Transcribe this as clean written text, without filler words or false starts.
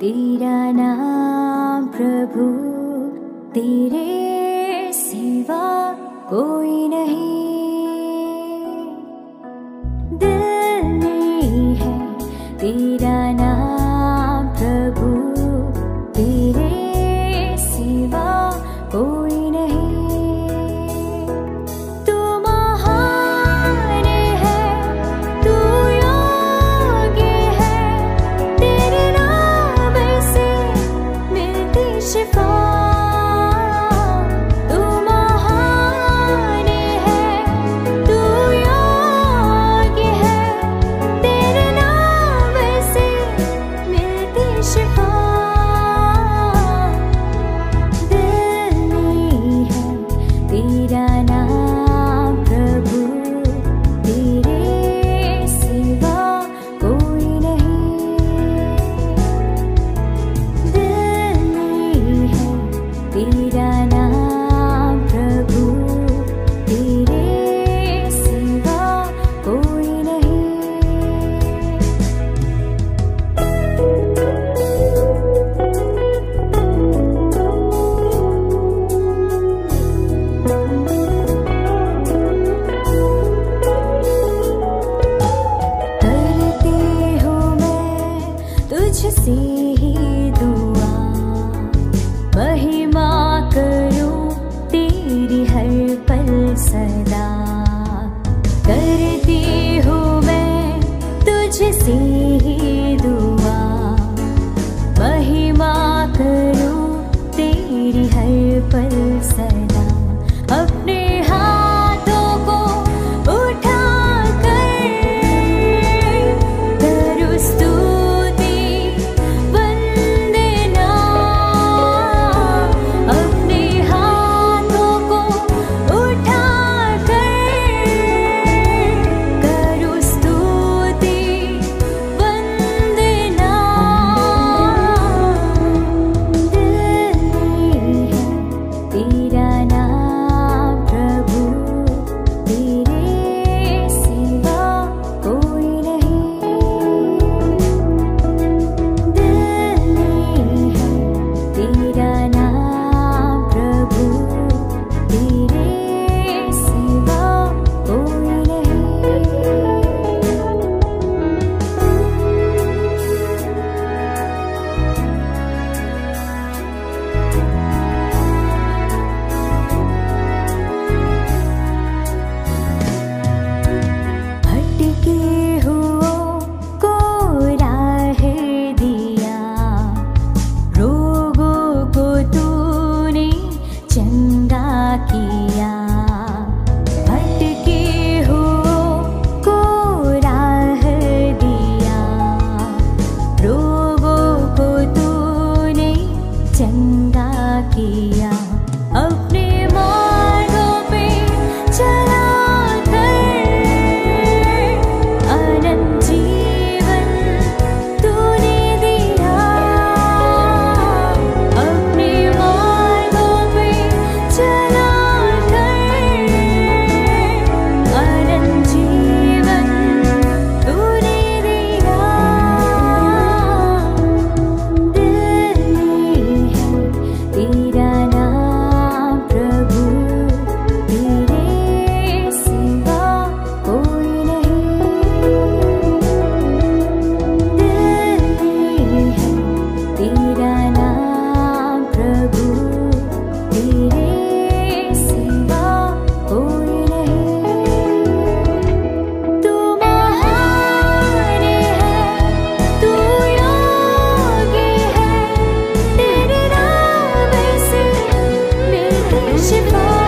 तेरा नाम प्रभु, तेरे सिवा कोई नहीं। दिल में है तेरा नाम प्रभु, तेरे सिवा कोई नहीं। तू महान है, तू योग्य है, तेरे नाम से मिलती शिफा। तू महान है, तू योग्य है, तेरे नाम से मिलती शिफा। दिल में है तेरा नाम प्रभु, तेरे सिवा कोई नहीं। दिल में है तेरा नाम प्रभु, तेरे सिवा कोई नहीं। करती हूँ मैं तुझसे ही दुआ, महिमा करूँ तेरी हर पल सदा। करती हूँ मैं तुझसे ही दुआ, महिमा करूँ तेरी हर पल सदा। अपने हाथों को उठा कर करूँ स्तुति वंदना। अपने हाथों को उठा कर करूँ स्तुति वंदना। दिल में है तेरा नाम प्रभु, तेरे सिवा कोई नहीं। दिल में है तेरा नाम प्रभु, तेरे सिवा कोई नहीं। भटके हुओं को राह दिया, रोगों को तूने चंगा किया। भटके हुओं को राह दिया, रोगों को तूने चंगा किया। अपने मार्गों पे चला कर अनंत जीवन तूने दिया। अपने मार्गों पे चला कर अनंत जीवन तूने दिया। दिल में है तेरा नाम प्रभु, तेरे सिवा कोई नहीं। दिल में है तेरा नाम प्रभु, तेरे सिवा कोई नहीं। तू महान है, तू योग्य है, तेरे नाम से मिलती शिफा।